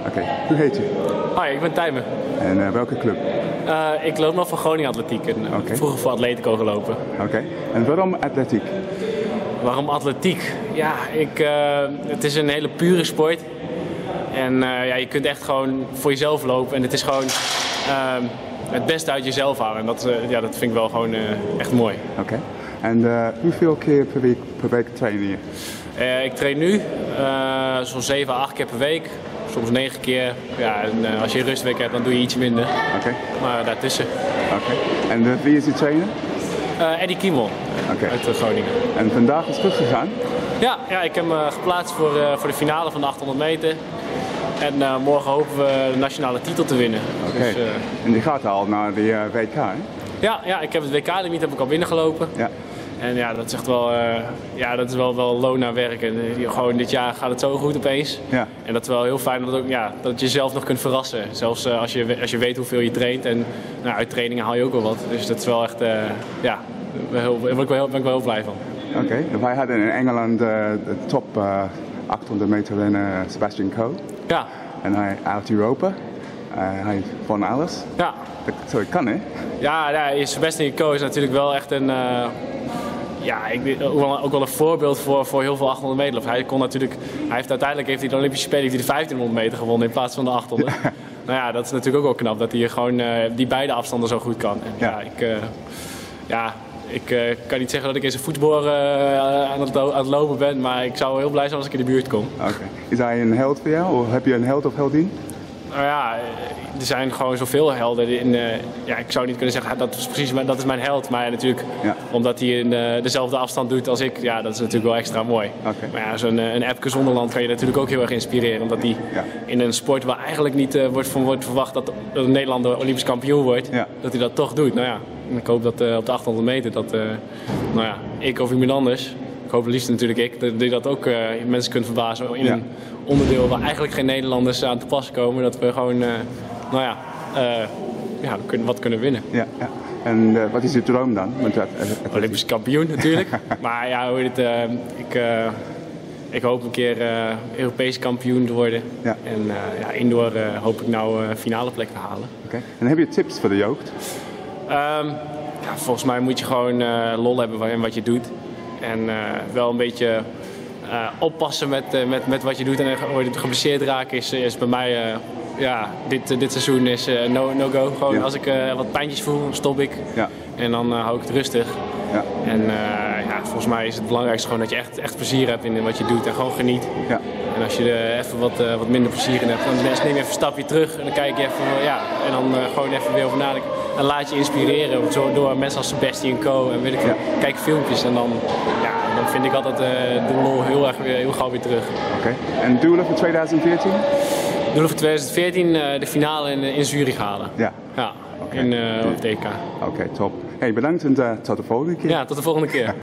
Oké, hoe heet je? Hoi, ik ben Tijmen. En welke club? Ik loop nog voor Groningen Atletiek en vroeger voor Atletico gelopen. Oké, en waarom atletiek? Waarom atletiek? Ja, het is een hele pure sport. En ja, je kunt echt gewoon voor jezelf lopen en het is gewoon het beste uit jezelf halen. En dat vind ik wel gewoon echt mooi. Oké, en hoeveel keer per week train je? Ik train nu zo'n 7 à 8 keer per week. Soms 9 keer. Ja, en als je een rustweek hebt, dan doe je iets minder. Oké. Maar daartussen. Oké. En wie is je trainer? Eddie Kiemel uit Groningen. En vandaag is het goed gegaan? Ja, ik heb me geplaatst voor de finale van de 800 meter. En morgen hopen we de nationale titel te winnen. Oké. Dus, en die gaat al naar de WK, hè? Ja, ik heb het WK-limiet al binnengelopen. Ja. En ja, dat is echt wel, wel loon naar werk. En gewoon dit jaar gaat het zo goed opeens. Ja. En dat is wel heel fijn dat je jezelf nog kunt verrassen. Zelfs als je weet hoeveel je traint. En uit trainingen haal je ook wel wat. Dus dat is wel echt, daar ben ik wel heel blij van. Oké. Wij hadden in Engeland de top 800 meter renner Sebastian Coe. Ja. En hij uit Europa. Hij won alles. Ja. Zo kan, hè? Ja, Sebastian Coe is natuurlijk wel echt een... ook wel een voorbeeld voor heel veel 800 meter. Uiteindelijk heeft hij de Olympische Spelen de 1500 meter gewonnen in plaats van de 800. Nou ja, dat is natuurlijk ook wel knap dat hij gewoon die beide afstanden zo goed kan. En ik kan niet zeggen dat ik in zijn voetsporen aan het lopen ben, maar ik zou heel blij zijn als ik in de buurt kom. Oké. Is hij een held voor jou? Of heb je een held of heldin? Nou ja, er zijn gewoon zoveel helden. Ik zou niet kunnen zeggen dat is mijn held. Maar natuurlijk, omdat hij in dezelfde afstand doet als ik, dat is natuurlijk wel extra mooi. Okay. Maar ja, zo'n Epke Zonderland kan je natuurlijk ook heel erg inspireren. Omdat hij in een sport waar eigenlijk niet wordt verwacht dat een Nederlander Olympisch kampioen wordt, dat hij dat toch doet. Nou ja, ik hoop dat op de 800 meter ik of iemand anders, ik hoop het liefst natuurlijk dat dat ook mensen kunt verbazen in een onderdeel waar eigenlijk geen Nederlanders aan te pas komen. Dat we gewoon wat kunnen winnen. Ja. En wat is je droom dan? Olympisch kampioen natuurlijk. Maar ja, ik hoop een keer Europees kampioen te worden. Ja. En indoor hoop ik nou finale plek te halen. Okay. En heb je tips voor de jeugd? Volgens mij moet je gewoon lol hebben in wat je doet. En wel een beetje oppassen met wat je doet. En geblesseerd raken is bij mij... dit seizoen is no-go. Gewoon als ik wat pijntjes voel, stop ik. Ja. En dan hou ik het rustig. Ja. En volgens mij is het belangrijkste gewoon dat je echt plezier hebt in wat je doet en gewoon geniet. Ja. En als je er even wat minder plezier in hebt, dan neem je even een stapje terug en dan kijk je even, en dan gewoon even weer over nadenken. En laat je inspireren door mensen als Sebastian Coe en kijk filmpjes en dan vind ik altijd de lol heel gauw weer terug. Oké. En doelen voor 2014? Doelen voor 2014 de finale in Zurich halen. Ja. Ja, op het EK. Oké, top. Hey, bedankt en tot de volgende keer. Ja, tot de volgende keer.